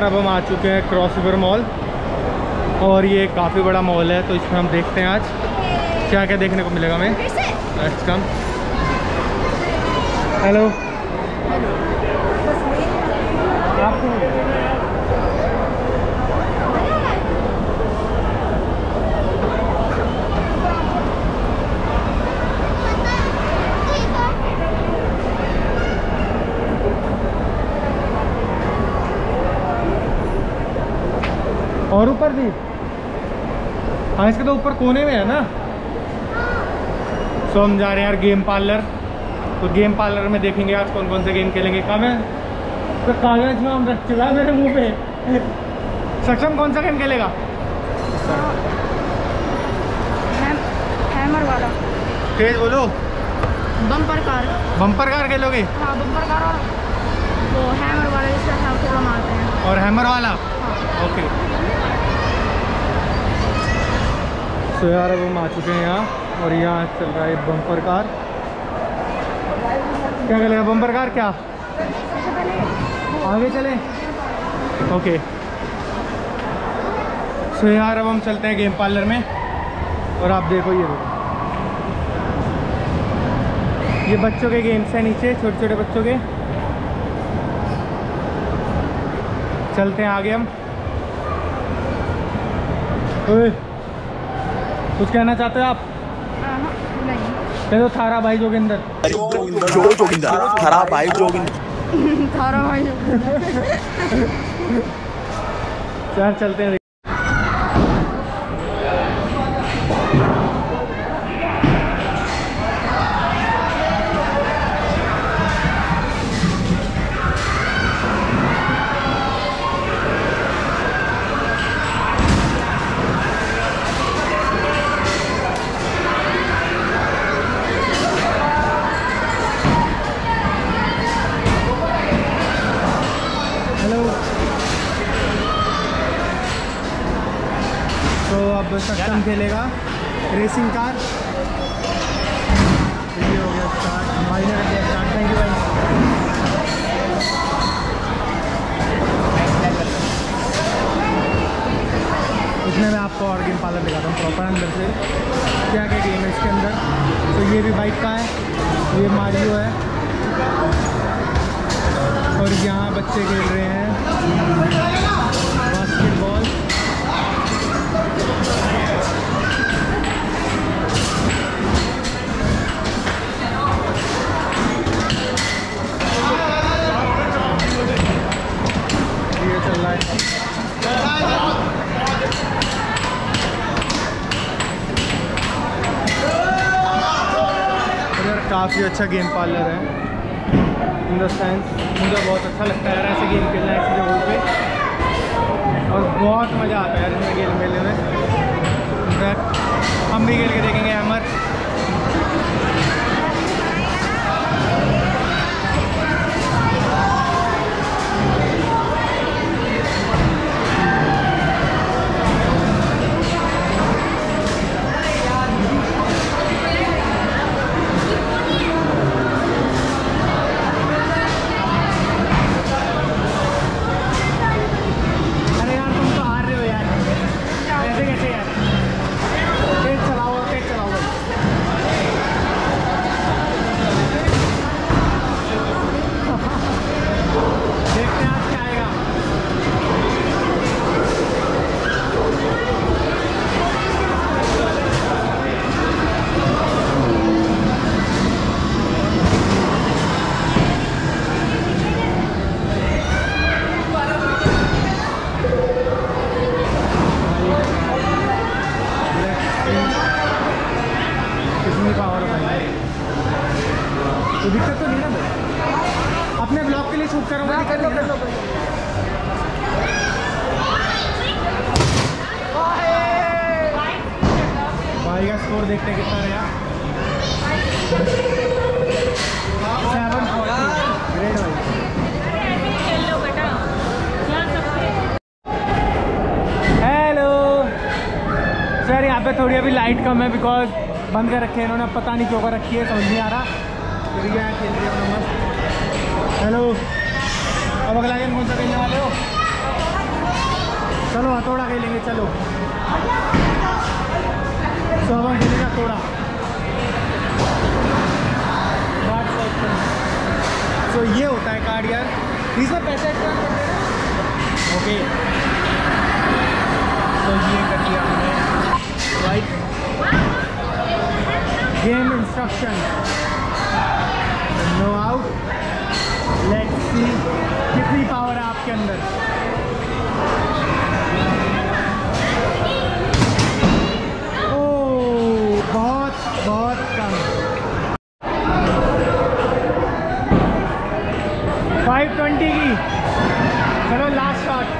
अब हम आ चुके हैं क्रॉस रिवर मॉल और ये काफ़ी बड़ा मॉल है, तो इसमें हम देखते हैं आज क्या क्या देखने को मिलेगा हमें। Let's come. हेलो, और ऊपर भी, हाँ इसके तो ऊपर कोने में है ना। सो हम जा रहे हैं यार गेम पार्लर, तो गेम पार्लर में देखेंगे आज कौन कौन से गेम खेलेंगे। कब है तो कागज में हम रख चुका है मेरे मुंह पे। सक्षम कौन सा गेम खेलेगा? हैमर वाला। तेज बोलो। Bumper car. बम्पर कार खेलोगे? हाँ बम्पर कार और वो हैमर वाला जिसका हम थोड़ा मारते हैं। और हैमर वाला? हाँ। ओके। तो यार अब हम आ चुके हैं यहाँ और यहाँ चल रहा है बम्पर कार। क्या करेगा बम्पर कार? क्या आगे चले? ओके। सो यार अब हम चलते हैं गेम पार्लर में और आप देखो ये बच्चों के गेम्स हैं नीचे, छोटे छोटे बच्चों के। चलते हैं आगे हम। ओए, कुछ कहना चाहते हो आप? नहीं। तो थारा भाई जोगिंदर। थारा भाई जोगिंदर। थारा भाई यार चलते हैं। अब सक्षम खेलेगा रेसिंग कार। ये हो गया स्टार्ट, भाई ने कर दिया स्टार्ट। थैंक यू भाई। इसमें मैं आपको और गेम पार्लर दिखाता हूँ प्रॉपर अंदर से क्या क्या गेम है इसके अंदर। तो ये भी बाइक का है, ये मारियो है और यहाँ बच्चे खेल रहे हैं बास्केटबॉल। काफ़ी अच्छा गेम पार्लर है इन द सेंस, मुझे बहुत अच्छा लगता है यार ऐसे गेम खेलना ऐसी जगहों पे और बहुत मज़ा आता है यार इसमें गेम खेलने में। हम भी खेल के देखेंगे हैमर। तो दिक्कत तो नहीं ना भाई, अपने ब्लॉग के लिए शूट करूँगा। दिक्कत नहीं ना भाई का स्कोर देखते कितना रहा। 740 ग्रेट भाई। हेलो सर, यहाँ पे थोड़ी अभी लाइट कम है बिकॉज बंद कर रखे हैं इन्होंने, पता नहीं क्यों कर रखी है, समझ नहीं आ रहा। खेल रही है मस्त। हेलो, अब अगला गेम कौन सा खेलने वाले हो? चलो हथौड़ा खेलेंगे, चलो। तो अब हम खेलेंगे हथौड़ा। तो ये होता है कार्ड यार, इसमें पैसे एक्स्ट्रा करते हैं। ओके, तो ये कर दिया हमने, right. Game instruction, no out. Let's see कितनी पावर है आपके अंदर। ओ बहुत बहुत कम। 520 की। चलो लास्ट शॉट।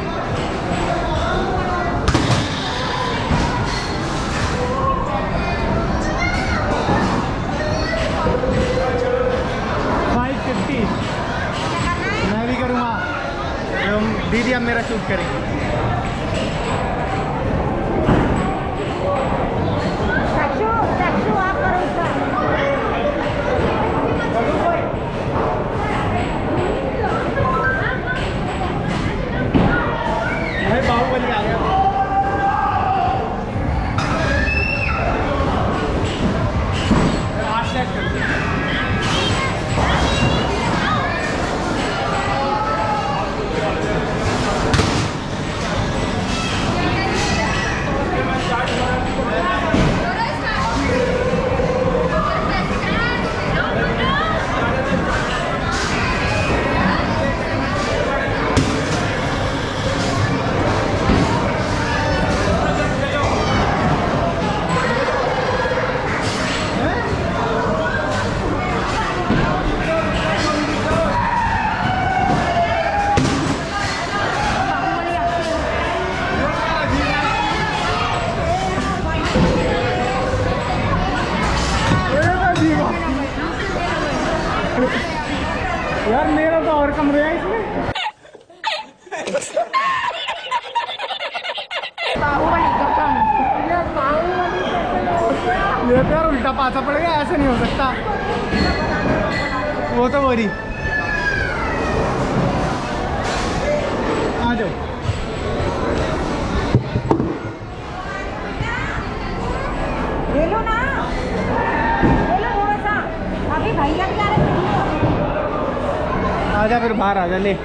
मैं भी करूँगा, दीदी अब मेरा शूट करेंगे। आप करो उसका। बाहुबली आ गया। यार मेरा तो और कम रहा इसमें। ये तो यार उल्टा पासा पड़ेगा, ऐसे नहीं हो सकता। वो तो वही आ जाओ। ले लो ना, ले लो थोड़ा सा। अभी भैया भी आ रहे हैं। आजा फिर बाहर आजा, ले।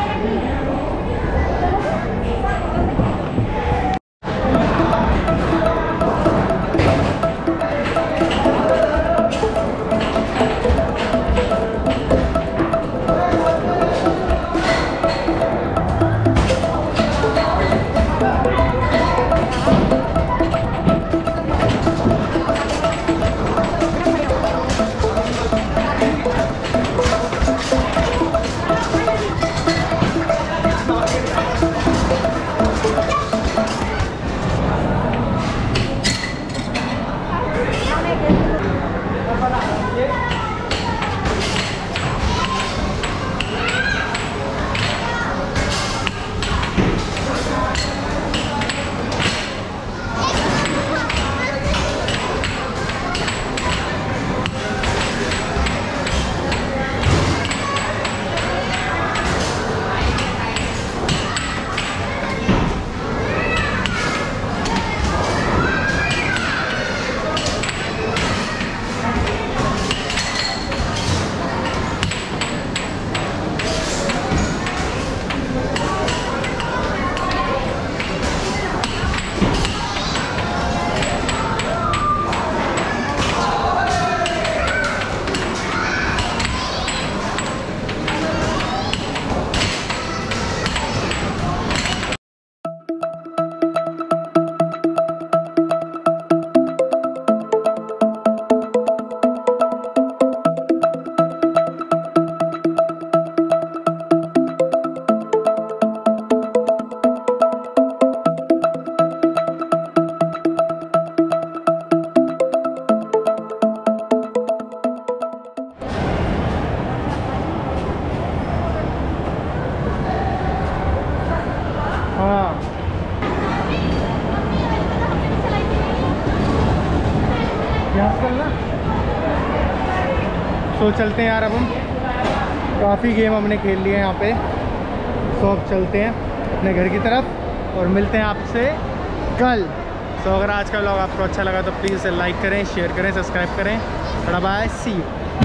तो चलते हैं यार, अब हम काफ़ी गेम हमने खेल लिए हैं यहाँ पे। तो अब चलते हैं अपने घर की तरफ। और मिलते हैं आपसे कल। तो अगर आज का व्लॉग आपको अच्छा लगा तो प्लीज़ इसे लाइक करें, शेयर करें, सब्सक्राइब करें। Bye, see you.